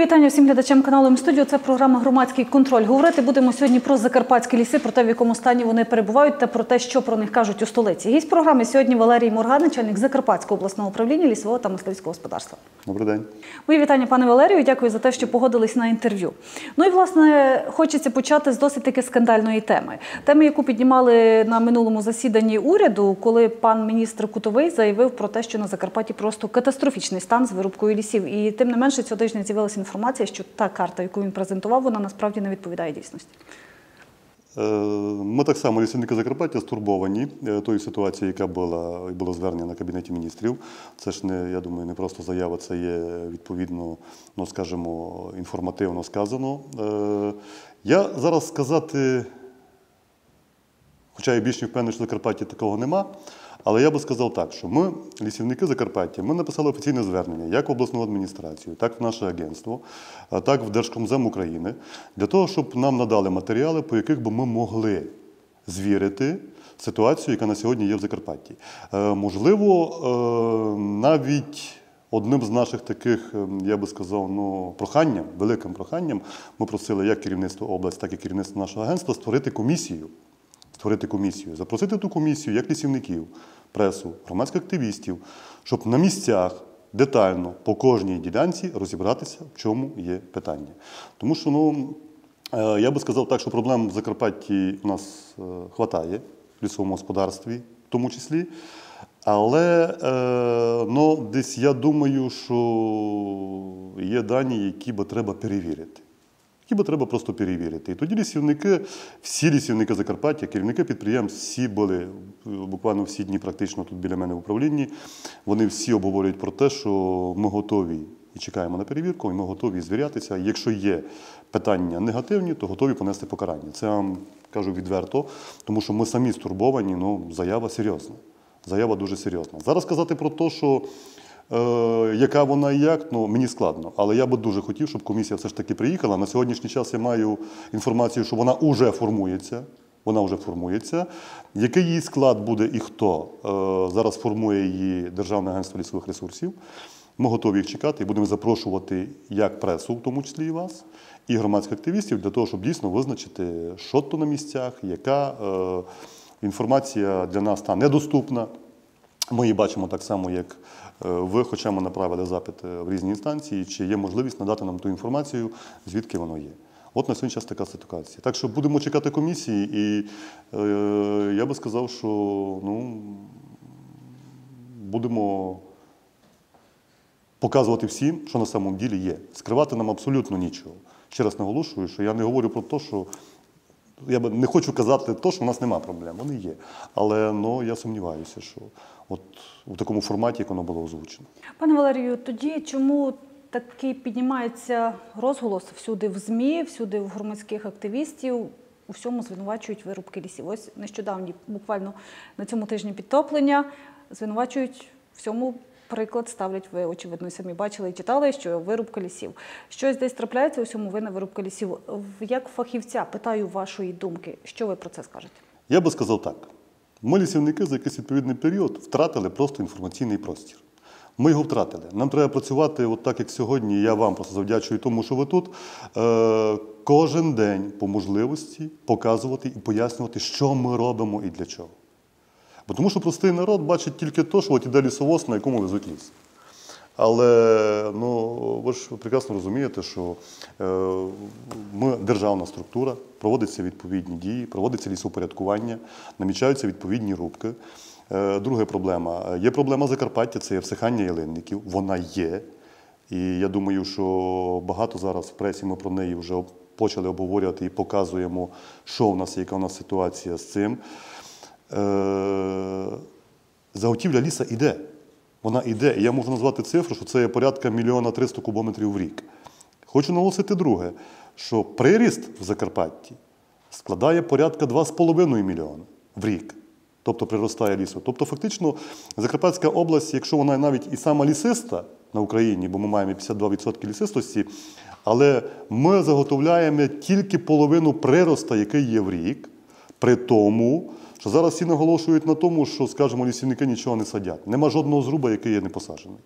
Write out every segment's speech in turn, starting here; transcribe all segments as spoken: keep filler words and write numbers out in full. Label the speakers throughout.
Speaker 1: вітання всім глядачам каналу М-студіо. Це програма «Громадський контроль». Говорити будемо сьогодні про закарпатські ліси, про те, в якому стані вони перебувають та про те, що про них кажуть у столиці. Гість програми сьогодні Валерій Морган, начальник Закарпатського обласного управління лісового та мисливського господарства.
Speaker 2: Добрий день.
Speaker 1: Мої вітання, пане Валерію. Дякую за те, що погодились на інтерв'ю. Ну і, власне, хочеться почати з досить таки скандальної теми. Теми, яку піднімали на минулому засіданні уряду, коли пан міністр Кутовий заявив про те, що на Закарпатті просто катастрофічний стан з вирубкою лісів. І тим не менше, цього тижня з'явилася інформація, що та карта, яку він презентував, вона насправді не відповідає дійсності.
Speaker 2: Ми так само, лісівники Закарпаття, стурбовані тою ситуацією, яка була, і було звернення на Кабінеті міністрів. Це ж, не, я думаю, не просто заява, це є відповідно, ну, скажімо, інформативно сказано. Я зараз сказати, хоча я більш не впевнений, що в Закарпатті такого нема, але я би сказав так, що ми, лісівники Закарпаття, ми написали офіційне звернення як в обласну адміністрацію, так в наше агентство, так в Держкомзем України, для того, щоб нам надали матеріали, по яких би ми могли звірити ситуацію, яка на сьогодні є в Закарпатті. Можливо, навіть одним з наших таких, я би сказав, ну, проханням, великим проханням, ми просили як керівництво області, так і керівництво нашого агентства створити комісію. Створити комісію, запросити ту комісію як лісівників, пресу, громадських активістів, щоб на місцях детально по кожній ділянці розібратися, в чому є питання. Тому що, ну, я би сказав так, що проблем в Закарпатті у нас вистачає, в лісовому господарстві в тому числі, але ну, десь я думаю, що є дані, які би треба перевірити. Які треба просто перевірити. І тоді лісівники, всі лісівники Закарпаття, керівники підприємств, всі були, буквально всі дні практично тут біля мене в управлінні, вони всі обговорюють про те, що ми готові і чекаємо на перевірку, і ми готові звірятися. Якщо є питання негативні, то готові понести покарання. Це я вам кажу відверто, тому що ми самі стурбовані, ну, заява серйозна. Заява дуже серйозна. Зараз казати про те, що Е, яка вона і як, ну, мені складно. Але я би дуже хотів, щоб комісія все ж таки приїхала. На сьогоднішній час я маю інформацію, що вона вже формується. Вона вже формується. Який її склад буде і хто? Е, зараз формує її Державне агентство лісових ресурсів. Ми готові їх чекати і будемо запрошувати як пресу, в тому числі і вас, і громадських активістів, для того, щоб дійсно визначити, що то на місцях, яка е, інформація для нас та недоступна. Ми її бачимо так само, як ви, хоча ми направили запит в різні інстанції, чи є можливість надати нам ту інформацію, звідки воно є. От на сьогодні час така ситуація. Так що будемо чекати комісії, і е, я би сказав, що ну, будемо показувати всім, що на самому ділі є. Скривати нам абсолютно нічого. Ще раз наголошую, що я не говорю про те, що я не хочу казати те, що в нас немає проблем, вони є. Але ну, я сумніваюся, що от у такому форматі, як воно було озвучено.
Speaker 1: Пане Валерію, тоді чому такий піднімається розголос всюди в ЗМІ, всюди в громадських активістів, у всьому звинувачують вирубки лісів? Ось нещодавні, буквально на цьому тижні підтоплення, звинувачують всьому. Приклад ставлять, ви, очевидно, самі бачили і читали, що вирубка лісів. Щось десь трапляється, у всьому винна вирубка лісів. Як фахівця, питаю вашої думки, що ви про це скажете?
Speaker 2: Я би сказав так. Ми, лісівники, за якийсь відповідний період втратили просто інформаційний простір. Ми його втратили. Нам треба працювати от так, як сьогодні, я вам просто завдячую тому, що ви тут, е кожен день по можливості показувати і пояснювати, що ми робимо і для чого. Бо тому що простий народ бачить тільки те, що от іде лісовоз, на якому везуть ліс. Але ну, ви ж прекрасно розумієте, що е, ми державна структура, проводяться відповідні дії, проводиться лісопорядкування, намічаються відповідні рубки. Е, друга проблема. Є проблема Закарпаття, це є всихання ялинників, вона є. І я думаю, що багато зараз в пресі ми про неї вже почали обговорювати і показуємо, що в нас є, яка у нас ситуація з цим. Заготівля ліса йде. Вона йде. І я можу назвати цифру, що це є порядка мільйона триста кубометрів в рік. Хочу наголосити друге, що приріст в Закарпатті складає порядка два з половиною мільйона в рік. Тобто приростає лісу. Тобто фактично Закарпатська область, якщо вона навіть і сама лісиста на Україні, бо ми маємо п'ятдесят два відсотки лісистості, але ми заготовляємо тільки половину прироста, який є в рік, при тому, що зараз всі наголошують на тому, що, скажімо, лісівники нічого не садять. Нема жодного зруба, який є не посаджений.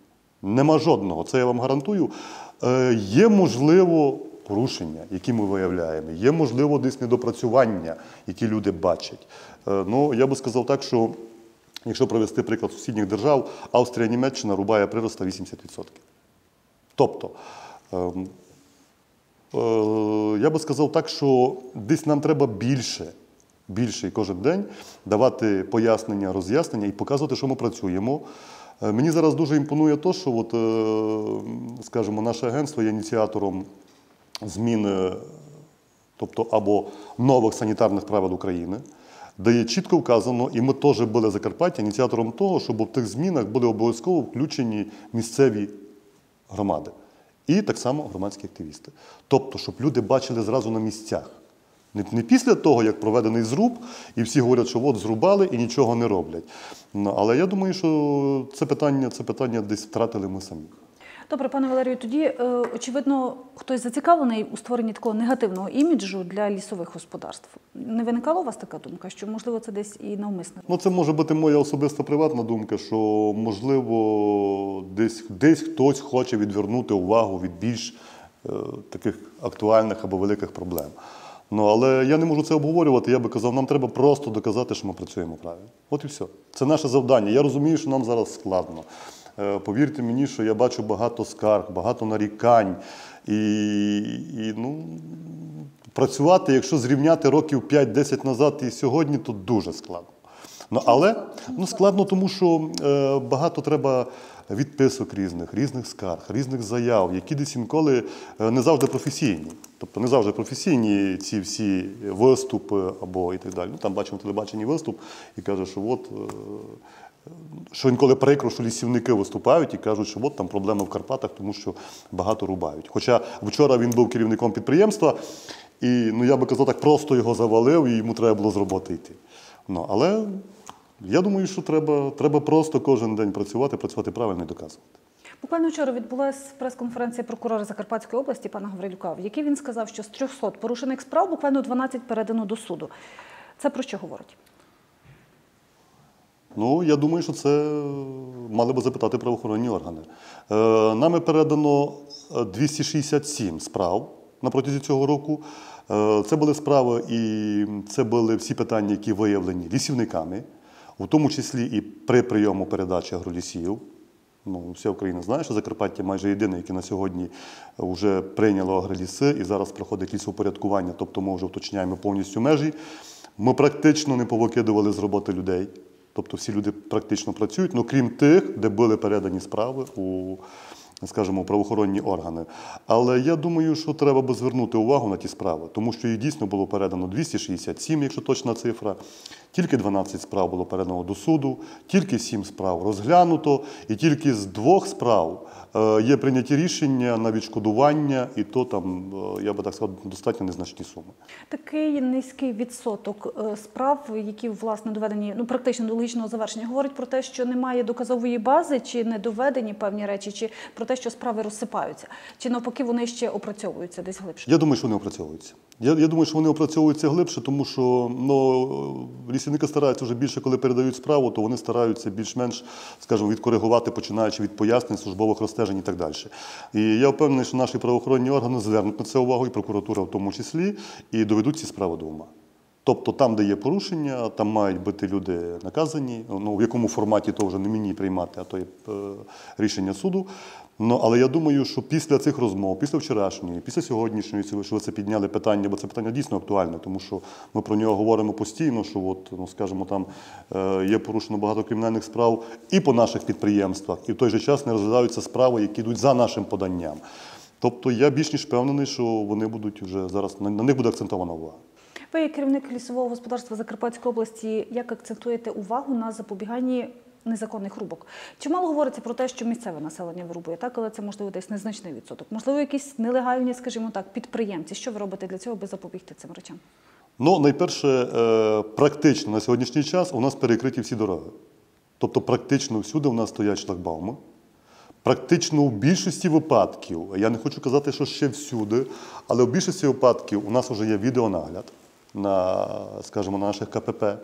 Speaker 2: Нема жодного, це я вам гарантую. Е, Є, можливо, порушення, які ми виявляємо, є, можливо, десь недопрацювання, які люди бачать. Е, Ну, я би сказав так, що якщо провести приклад сусідніх держав, Австрія, Німеччина рубає прироста вісімдесят відсотків. Тобто, ем, е, я би сказав так, що десь нам треба більше, більше і кожен день давати пояснення, роз'яснення і показувати, що ми працюємо. Е, Мені зараз дуже імпонує те, що, от, е, скажімо, наше агентство є ініціатором зміни, тобто або нових санітарних правил України, де є чітко вказано, і ми теж були Закарпаття ініціатором того, щоб в тих змінах були обов'язково включені місцеві громади. І так само громадські активісти. Тобто, щоб люди бачили зразу на місцях. Не, не після того, як проведений зруб, і всі говорять, що от зрубали і нічого не роблять. Ну, але я думаю, що це питання, це питання десь втратили ми самі.
Speaker 1: Добре, пане Валерію, тоді, е, очевидно, хтось зацікавлений у створенні такого негативного іміджу для лісових господарств. Не виникала у вас така думка, що, можливо, це десь і навмисно?
Speaker 2: Ну, це може бути моя особиста приватна думка, що, можливо, десь, десь хтось хоче відвернути увагу від більш е, таких актуальних або великих проблем. Ну, але я не можу це обговорювати, я би казав, нам треба просто доказати, що ми працюємо правильно. От і все. Це наше завдання. Я розумію, що нам зараз складно. Е, Повірте мені, що я бачу багато скарг, багато нарікань. І, і ну, працювати, якщо зрівняти років п'ять-десять назад і сьогодні, то дуже складно. Ну, але ну, складно, тому що е, багато треба відписок різних, різних скарг, різних заяв, які десь інколи е, не завжди професійні. Тобто не завжди професійні ці всі виступи або і так далі. Ну, там бачимо телебачення виступ і каже, що от, е, що інколи прикро, що лісівники виступають і кажуть, що от там проблеми в Карпатах, тому що багато рубають. Хоча вчора він був керівником підприємства, і ну, я би казав, так просто його завалив, і йому треба було з роботи йти. Ну, але я думаю, що треба, треба просто кожен день працювати, працювати правильно і доказувати.
Speaker 1: Буквально вчора відбулася прес-конференція прокурора Закарпатської області пана Гаврилюка, в якій він сказав, що з трьохсот порушених справ буквально дванадцять передано до суду. Це про що говорить?
Speaker 2: Ну, я думаю, що це мали би запитати правоохоронні органи. Е, нами передано двісті шістдесят сім справ на протязі цього року. Е, це були справи і це були всі питання, які виявлені лісівниками, в тому числі і при прийому передачі агролісів. Ну, вся Україна знає, що Закарпаття майже єдине, яке на сьогодні вже прийняло агроліси і зараз проходить лісопорядкування, тобто ми вже уточняємо повністю межі. Ми практично не повикидували з роботи людей. Тобто всі люди практично працюють, ну крім тих, де були передані справи у, скажімо, правоохоронні органи. Але я думаю, що треба би звернути увагу на ті справи, тому що їх дійсно було передано двісті шістдесят сім, якщо точна цифра, тільки дванадцять справ було передано до суду, тільки сім справ розглянуто, і тільки з двох справ е, є прийняті рішення на відшкодування, і то там, е, я би так сказав, достатньо незначні суми.
Speaker 1: Такий низький відсоток е, справ, які, власне, доведені, ну, практично до логічного завершення, говорить про те, що немає доказової бази, чи не доведені певні речі, чи про те, що справи розсипаються, чи навпаки вони ще опрацьовуються десь глибше? Я
Speaker 2: думаю, що вони опрацьовуються. Я, я думаю, що вони опрацьовуються глибше, тому що ну, лісівники стараються вже більше, коли передають справу, то вони стараються більш-менш, скажімо, відкоригувати, починаючи від пояснень, службових розстежень і так далі. І я впевнений, що наші правоохоронні органи звернуть на це увагу, і прокуратура в тому числі, і доведуть ці справи до ума. Тобто там, де є порушення, там мають бути люди наказані, ну, в якому форматі то вже не мені приймати, а то є е, рішення суду. Ну, але я думаю, що після цих розмов, після вчорашньої, після сьогоднішньої, що ви це підняли питання, бо це питання дійсно актуальне, тому що ми про нього говоримо постійно, що от, ну, скажімо, там е, є порушено багато кримінальних справ і по наших підприємствах, і в той же час не розглядаються справи, які йдуть за нашим поданням. Тобто я більш ніж впевнений, що вони будуть вже зараз, на, на них буде акцентована увага.
Speaker 1: Ви, як керівник лісового господарства Закарпатської області, як акцентуєте увагу на запобіганні незаконних рубок? Чимало говориться про те, що місцеве населення вирубує, так, але це, можливо, десь незначний відсоток. Можливо, якісь нелегальні, скажімо так, підприємці. Що ви робите для цього, аби запобігти цим речам?
Speaker 2: Ну, найперше, практично на сьогоднішній час у нас перекриті всі дороги. Тобто практично всюди у нас стоять шлагбауми. Практично у більшості випадків, я не хочу казати, що ще всюди, але у більшості випадків у нас вже є відеонагляд на, скажімо, на наших КПП.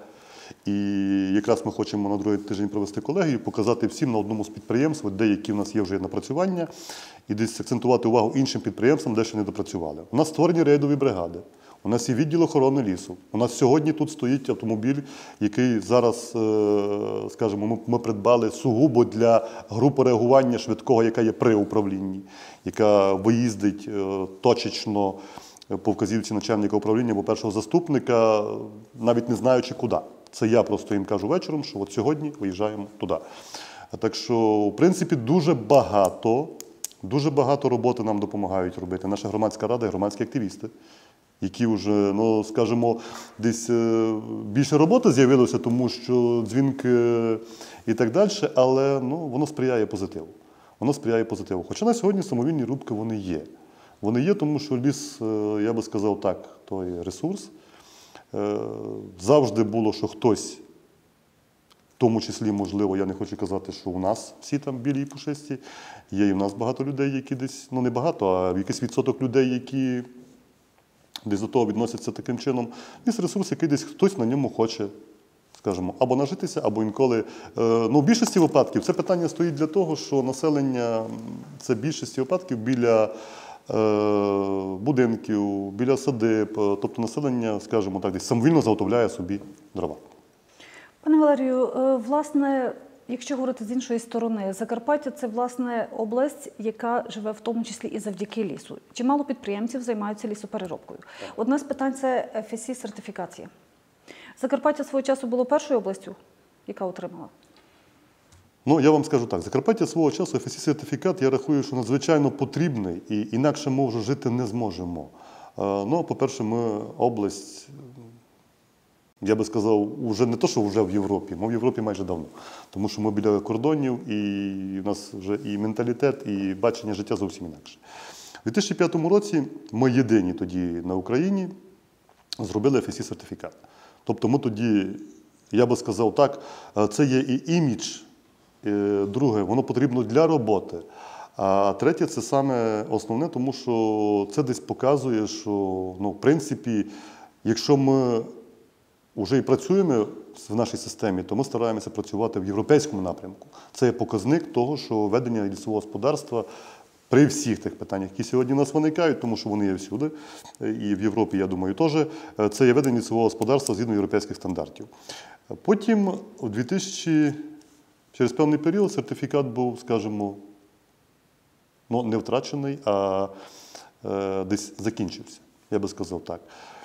Speaker 2: І якраз ми хочемо на другий тиждень провести колегію, показати всім на одному з підприємств, де які в нас є вже напрацювання, і десь акцентувати увагу іншим підприємствам, де ще не допрацювали. У нас створені рейдові бригади. У нас є відділ охорони лісу. У нас сьогодні тут стоїть автомобіль, який зараз, скажімо, ми, ми придбали сугубо для групи реагування швидкого, яка є при управлінні, яка виїздить точечно по вказівці начальника управління або першого заступника, навіть не знаючи куди. Це я просто їм кажу вечором, що от сьогодні виїжджаємо туди. Так що, в принципі, дуже багато, дуже багато роботи нам допомагають робити. Наша громадська рада і громадські активісти, які вже, ну, скажімо, десь більше роботи з'явилося, тому що дзвінки і так далі, але ну, воно сприяє позитиву. Воно сприяє позитиву. Хоча на сьогодні самовільні рубки вони є. Вони є, тому що ліс, я би сказав так, той ресурс. Завжди було, що хтось, в тому числі, можливо, я не хочу казати, що у нас всі там білі і пушисті, є і в нас багато людей, які десь, ну не багато, а якийсь відсоток людей, які десь до того відносяться таким чином. Ліс ресурс, який десь хтось на ньому хоче, скажімо, або нажитися, або інколи. Ну, в більшості випадків це питання стоїть для того, що населення, це в більшості випадків біля будинків, біля садиб, тобто населення, скажімо так, десь самовільно заготовляє собі дрова.
Speaker 1: Пане Валерію, власне, якщо говорити з іншої сторони, Закарпаття – це, власне, область, яка живе в тому числі і завдяки лісу. Чимало підприємців займаються лісопереробкою. Одне з питань – це еф ес сі-сертифікація. Закарпаття свого часу було першою областю, яка отримала?
Speaker 2: Ну, я вам скажу так, Закарпаття свого часу, еф ес сі-сертифікат, я рахую, що надзвичайно потрібний, і інакше ми вже жити не зможемо. Ну, по-перше, ми область, я би сказав, вже не то, що вже в Європі, ми в Європі майже давно. Тому що ми біля кордонів, і в нас вже і менталітет, і бачення життя зовсім інакше. У дві тисячі п'ятому році ми єдині тоді на Україні зробили еф ес сі-сертифікат. Тобто ми тоді, я би сказав так, це є і імідж. Друге, воно потрібно для роботи. А третє, це саме основне, тому що це десь показує, що, ну, в принципі, якщо ми вже і працюємо в нашій системі, то ми стараємося працювати в європейському напрямку. Це є показник того, що ведення лісового господарства при всіх тих питаннях, які сьогодні у нас виникають, тому що вони є всюди, і в Європі, я думаю, теж, це є ведення лісового господарства згідно європейських стандартів. Потім, у дві тисячі через певний період сертифікат був, скажімо, ну, не втрачений, а е, десь закінчився, я би сказав так.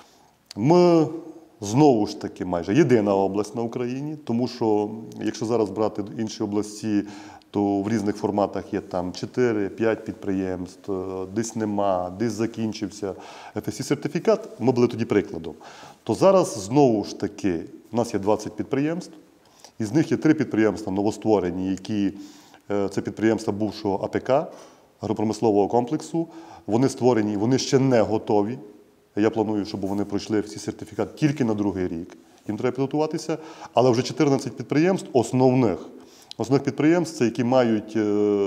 Speaker 2: Ми знову ж таки майже єдина область на Україні, тому що, якщо зараз брати інші області, то в різних форматах є там чотири-п'ять підприємств, десь нема, десь закінчився еф ес сі-сертифікат, ми були тоді прикладом. То зараз знову ж таки у нас є двадцять підприємств, із них є три підприємства новостворені, які, це підприємства бувшого а пе ка, агропромислового комплексу. Вони створені, вони ще не готові. Я планую, щоб вони пройшли еф ес сі-сертифікат тільки на другий рік. Їм треба підготуватися. Але вже чотирнадцять підприємств основних, основних підприємств, це які мають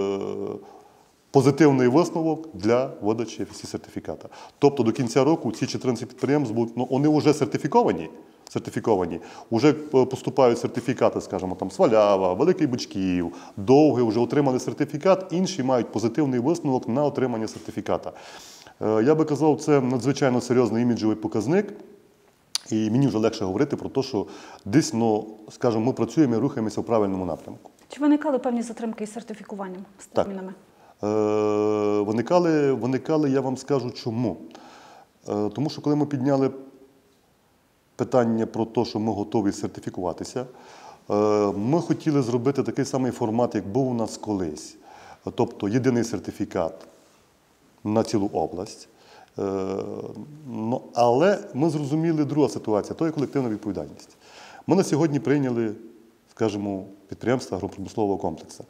Speaker 2: позитивний висновок для видачі еф ес сі-сертифіката. Тобто до кінця року ці чотирнадцять підприємств будуть, ну, вони вже сертифіковані, сертифіковані. Уже поступають сертифікати, скажімо, там Свалява, Великий Бучків, Довгий вже отримали сертифікат, інші мають позитивний висновок на отримання сертифіката. Я би казав, це надзвичайно серйозний іміджовий показник, і мені вже легше говорити про те, що десь, ну, скажімо, ми працюємо і рухаємося в правильному напрямку.
Speaker 1: Чи виникали певні затримки із сертифікуванням, з термінами?
Speaker 2: Так. Е, виникали, виникали, я вам скажу, чому. Е, тому що коли ми підняли питання про те, що ми готові сертифікуватися, ми хотіли зробити такий самий формат, як був у нас колись. Тобто єдиний сертифікат на цілу область. Ну, але ми зрозуміли друга ситуація, то є колективна відповідальність. Ми на сьогодні прийняли, скажімо, підприємства агропромислового комплексу.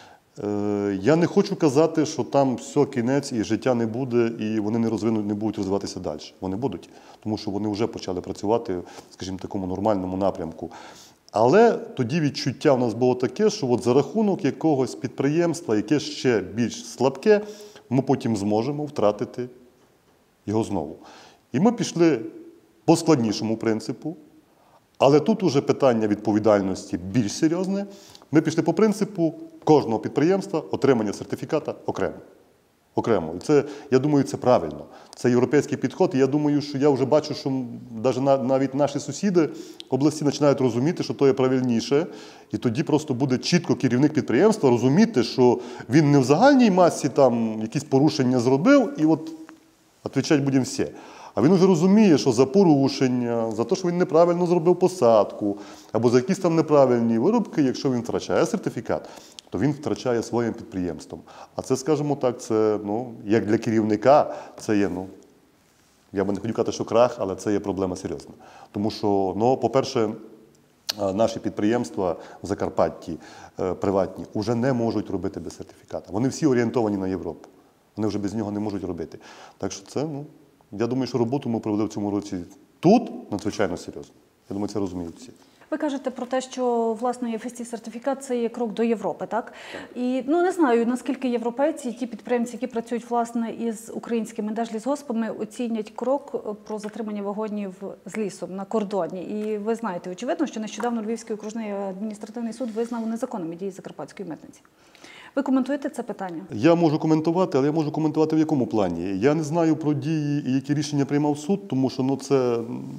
Speaker 2: Я не хочу казати, що там все, кінець, і життя не буде, і вони не, розвинуть, не будуть розвиватися далі. Вони будуть, тому що вони вже почали працювати, скажімо, в такому нормальному напрямку. Але тоді відчуття у нас було таке, що от за рахунок якогось підприємства, яке ще більш слабке, ми потім зможемо втратити його знову. І ми пішли по складнішому принципу, Але тут уже питання відповідальності більш серйозне. Ми пішли по принципу кожного підприємства отримання сертифіката окремо. Окремо. І це, я думаю, це правильно. Це європейський підход. І я думаю, що я вже бачу, що навіть наші сусіди області починають розуміти, що то є правильніше. І тоді просто буде чітко керівник підприємства розуміти, що він не в загальній масі там якісь порушення зробив, і от відповідати будемо всі. А він вже розуміє, що за порушення, за те, що він неправильно зробив посадку, або за якісь там неправильні виробки, якщо він втрачає сертифікат, то він втрачає своїм підприємством. А це, скажімо так, це, ну, як для керівника, це є, ну, я би не хотів казати, що крах, але це є проблема серйозна. Тому що, ну, по-перше, наші підприємства в Закарпатті, приватні, вже не можуть робити без сертифіката. Вони всі орієнтовані на Європу. Вони вже без нього не можуть робити. Так що це, ну, я думаю, що роботу ми провели в цьому році тут надзвичайно серйозно. Я думаю, це розуміють всі.
Speaker 1: Ви кажете про те, що, власне, еф ес ті-сертифікат – це є крок до Європи, так? І, ну, не знаю, наскільки європейці, ті підприємці, які працюють, власне, із українськими держлісгоспами, оцінять крок про затримання вагонів з лісом на кордоні. І ви знаєте, очевидно, що нещодавно Львівський окружний адміністративний суд визнав незаконними дії Закарпатської митниці. Ви коментуєте це питання? Я
Speaker 2: можу коментувати, але я можу коментувати в якому плані. Я не знаю про дії і які рішення приймав суд, тому що, ну, це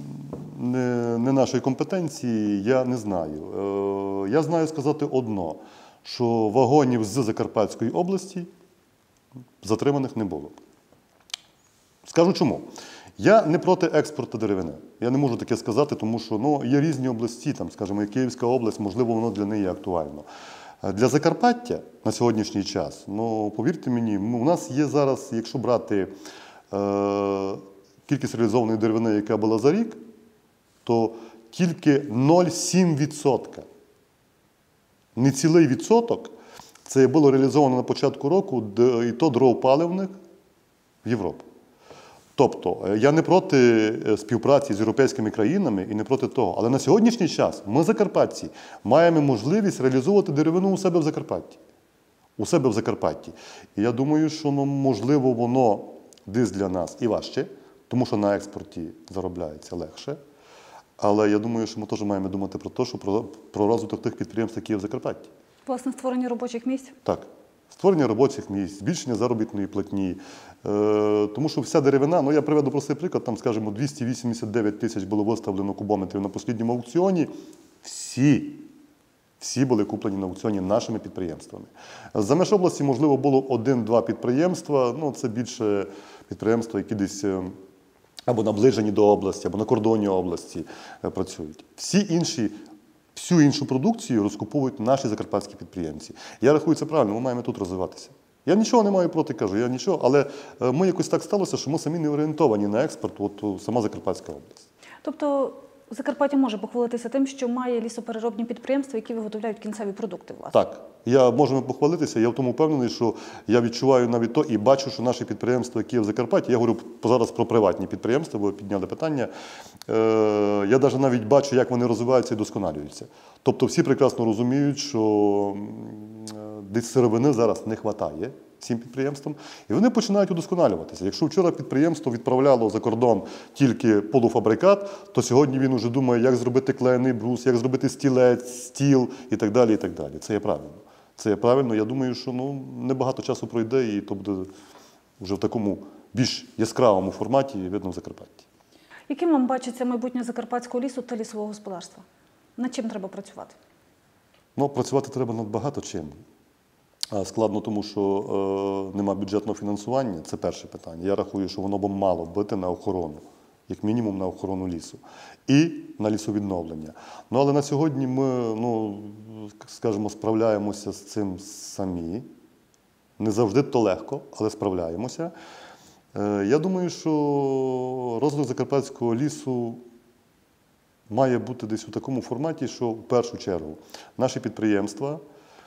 Speaker 2: не, не нашої компетенції, я не знаю. Е, я знаю сказати одно, що вагонів з Закарпатської області затриманих не було. Скажу чому. Я не проти експорту деревини. Я не можу таке сказати, тому що, ну, є різні області, там, скажімо, і Київська область, можливо, воно для неї актуально. Для Закарпаття на сьогоднішній час, ну, повірте мені, у нас є зараз, якщо брати е, кількість реалізованої деревини, яка була за рік, то тільки нуль цілих сім десятих відсотка. Не цілий відсоток, це було реалізовано на початку року, і то дров паливних в Європу. Тобто, я не проти співпраці з європейськими країнами і не проти того. Але на сьогоднішній час ми, закарпатці, маємо можливість реалізовувати деревину у себе в Закарпатті. У себе в Закарпатті. І я думаю, що, ну, можливо, воно десь для нас і важче, тому що на експорті заробляється легше. Але я думаю, що ми теж маємо думати про те, що про, про розвиток тих підприємств, які є в Закарпатті.
Speaker 1: Власне, створення робочих місць?
Speaker 2: Так. Створення робочих місць, збільшення заробітної платні. Е, тому що вся деревина, ну я приведу простий приклад, там, скажімо, двісті вісімдесят дев'ять тисяч було виставлено кубометрів на останньому аукціоні. Всі, всі були куплені на аукціоні нашими підприємствами. За меж області, можливо, було один-два підприємства, ну це більше підприємства, які десь або наближені до області, або на кордоні області працюють. Всі інші Всю іншу продукцію розкуповують наші закарпатські підприємці. Я рахую, це правильно, ми маємо тут розвиватися. Я нічого не маю проти, кажу, я нічого, але ми якось так сталося, що ми самі не орієнтовані на експорт, от сама Закарпатська область.
Speaker 1: Тобто Закарпаття може похвалитися тим, що має лісопереробні підприємства, які виготовляють кінцеві продукти, власне?
Speaker 2: Так. Я можу похвалитися, я в тому впевнений, що я відчуваю навіть то і бачу, що наші підприємства, які є в Закарпатті, я говорю зараз про приватні підприємства, бо підняли питання, е, я навіть навіть бачу, як вони розвиваються і досконалюються. Тобто всі прекрасно розуміють, що десь сировини зараз не вистачає цим підприємствам, і вони починають удосконалюватися. Якщо вчора підприємство відправляло за кордон тільки полуфабрикат, то сьогодні він вже думає, як зробити клеєний брус, як зробити стілець, стіл і так далі, і так далі. Це є правильно. Це є правильно. Я думаю, що, ну, небагато часу пройде, і то буде вже в такому більш яскравому форматі видно в Закарпатті.
Speaker 1: Яким вам бачиться майбутнє закарпатського лісу та лісового господарства? Над чим треба працювати?
Speaker 2: Ну, працювати треба над багато чим. Складно, тому що е, нема бюджетного фінансування, це перше питання. Я рахую, що воно б мало бити на охорону, як мінімум на охорону лісу. І на лісовідновлення. Ну, але на сьогодні ми, ну, скажімо, справляємося з цим самі. Не завжди то легко, але справляємося. Е, я думаю, що розвиток закарпатського лісу має бути десь у такому форматі, що в першу чергу наші підприємства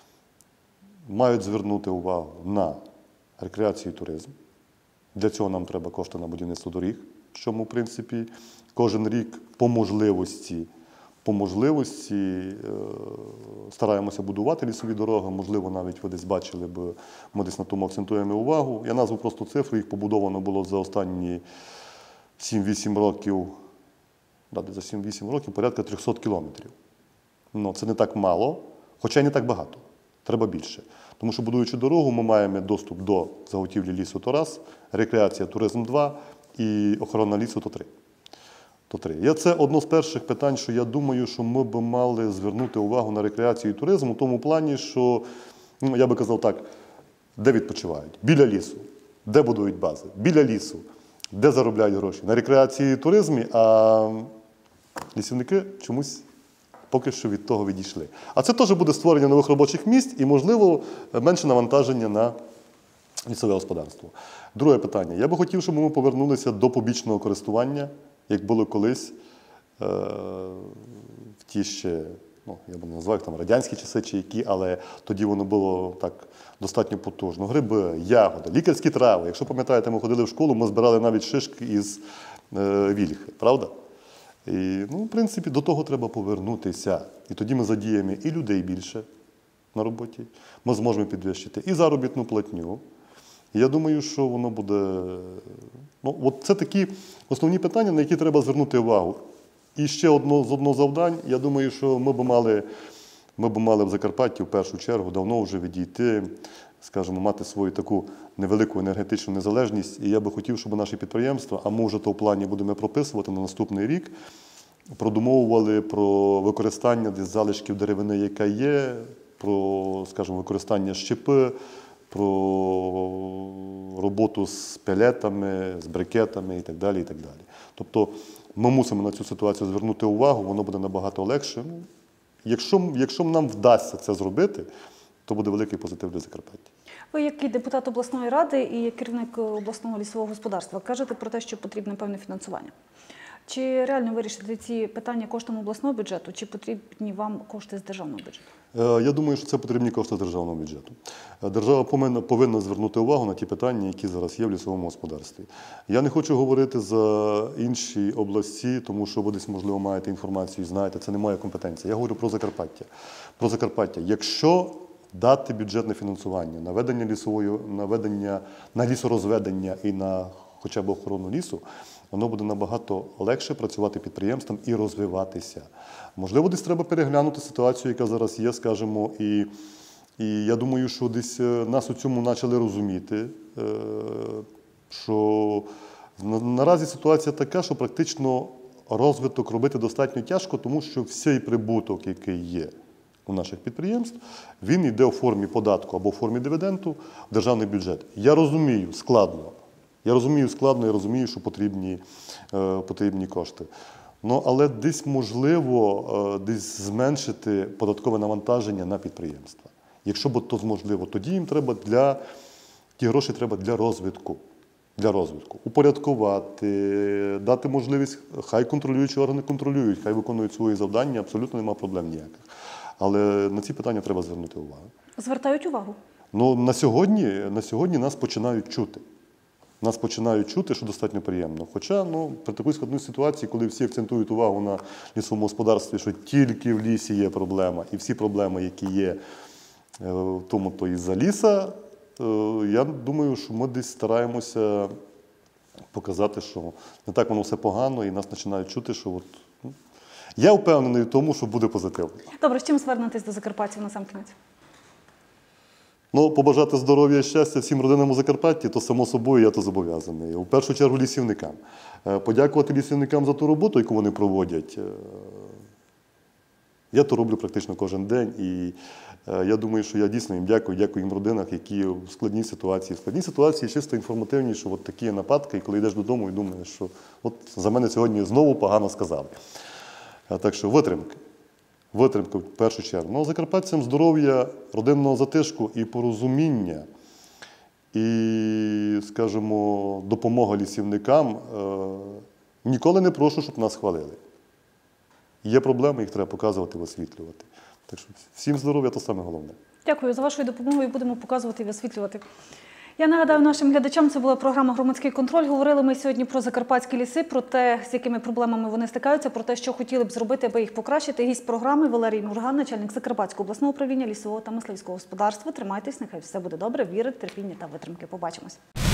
Speaker 2: мають звернути увагу на рекреацію і туризм. Для цього нам треба кошти на будівництво доріг, чому, в принципі, кожен рік по можливості, по можливості е, стараємося будувати лісові дороги. Можливо, навіть ви десь бачили, бо ми десь на тому акцентуємо увагу. Я назву просто цифру, їх побудовано було за останні сім-вісім років да, за сім-вісім років порядка триста кілометрів. Ну, це не так мало, хоча й не так багато. Треба більше. Тому що, будуючи дорогу, ми маємо доступ до заготівлі лісу – то раз, рекреація, туризм – два і охорона лісу – то три. То три. Я це одно з перших питань, що я думаю, що ми б мали звернути увагу на рекреацію і туризм у тому плані, що, ну, я би казав так, де відпочивають? Біля лісу. Де будують бази? Біля лісу. Де заробляють гроші? На рекреації і туризмі, а лісівники чомусь поки що від того відійшли. А це теж буде створення нових робочих місць і, можливо, менше навантаження на лісове господарство. Друге питання. Я би хотів, щоб ми повернулися до побічного користування, як було колись е- в ті ще, ну, я б не назвав їх там радянські часи чи які, але тоді воно було так достатньо потужно. Гриби, ягоди, лікарські трави. Якщо пам'ятаєте, ми ходили в школу, ми збирали навіть шишки із е- вільхи, правда? І, ну, в принципі, до того треба повернутися. І тоді ми задіємо і людей більше на роботі, ми зможемо підвищити і заробітну платню. І я думаю, що воно буде... Ну, от це такі основні питання, на які треба звернути увагу. І ще одно з одного завдань, я думаю, що ми б мали, ми б мали в Закарпатті в першу чергу давно вже відійти, скажімо, мати свою таку невелику енергетичну незалежність. І я би хотів, щоб наші підприємства, а ми вже то в плані будемо прописувати на наступний рік, продумовували про використання десь залишків деревини, яка є, про, скажімо, використання щепи, про роботу з пелетами, з брикетами і так далі, і так далі. Тобто ми мусимо на цю ситуацію звернути увагу, воно буде набагато легше. Ну, якщо, якщо нам вдасться це зробити, то буде великий позитив для Закарпаття.
Speaker 1: Ви, як і депутат обласної ради і як керівник обласного лісового господарства, кажете про те, що потрібне певне фінансування. Чи реально вирішити ці питання коштом обласного бюджету, чи потрібні вам кошти з державного бюджету?
Speaker 2: Я думаю, що це потрібні кошти з державного бюджету. Держава повинна, повинна звернути увагу на ті питання, які зараз є в лісовому господарстві. Я не хочу говорити за інші області, тому що ви десь, можливо, маєте інформацію, знаєте, це не моя компетенція. Я говорю про Закарпаття. Про Закарпаття. Якщо дати бюджетне фінансування на ведення лісової, на ведення, на лісорозведення і на хоча б охорону лісу, воно буде набагато легше працювати підприємствам і розвиватися. Можливо, десь треба переглянути ситуацію, яка зараз є, скажімо, і, і я думаю, що десь нас у цьому почали розуміти, що наразі ситуація така, що практично розвиток робити достатньо тяжко, тому що всій прибуток, який є у наших підприємств, він йде у формі податку або у формі дивіденду в державний бюджет. Я розумію, складно. Я розумію, складно, я розумію, що потрібні, е, потрібні кошти. Ну, але десь можливо е, десь зменшити податкове навантаження на підприємства. Якщо б то можливо, тоді їм треба для, ті гроші треба для розвитку. Для розвитку. Упорядкувати, дати можливість, хай контролюючі органи контролюють, хай виконують свої завдання, абсолютно немає проблем ніяких. Але на ці питання треба звернути увагу.
Speaker 1: Звертають увагу?
Speaker 2: Ну, на сьогодні, на сьогодні нас починають чути. Нас починають чути, що достатньо приємно. Хоча, ну, при такій складній ситуації, коли всі акцентують увагу на лісовому господарстві, що тільки в лісі є проблема, і всі проблеми, які є в тому, то із-за ліса, я думаю, що ми десь стараємося показати, що не так воно все погано, і нас починають чути, що от, ну, я впевнений в тому, що буде позитив.
Speaker 1: Добре, з чим звернетесь до закарпатців на сам кінець?
Speaker 2: Ну, побажати здоров'я і щастя всім родинам у Закарпатті, то само собою я то зобов'язаний. У першу чергу лісівникам. Подякувати лісівникам за ту роботу, яку вони проводять. Я то роблю практично кожен день, і я думаю, що я дійсно їм дякую, дякую їм родинах, які в складній ситуації. В складній ситуації чисто інформативні, що от такі нападки, і коли йдеш додому і думаєш, що от за мене сьогодні знову погано сказали. Так що витримки. Витримки в першу чергу. Ну, закарпатцям здоров'я, родинного затишку і порозуміння, і, скажімо, допомога лісівникам. Ніколи не прошу, щоб нас хвалили. Є проблеми, їх треба показувати, висвітлювати. Так що всім здоров'я – це саме головне.
Speaker 1: Дякую за вашою допомогою, будемо показувати і висвітлювати. Я нагадаю нашим глядачам, це була програма «Громадський контроль». Говорили ми сьогодні про закарпатські ліси, про те, з якими проблемами вони стикаються, про те, що хотіли б зробити, аби їх покращити. Гість програми Валерій Нурган, начальник Закарпатського обласного управління лісового та мисливського господарства. Тримайтесь, нехай все буде добре, віри, терпіння та витримки. Побачимось.